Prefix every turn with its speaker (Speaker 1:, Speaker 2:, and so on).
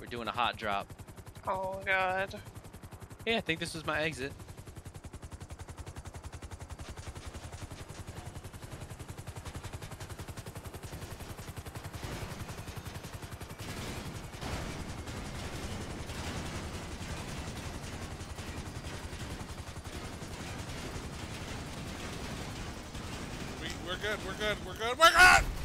Speaker 1: We're doing a hot drop.
Speaker 2: Oh god.
Speaker 1: Yeah, I think this was my exit.
Speaker 3: We're good. We're good. We're good. We're good.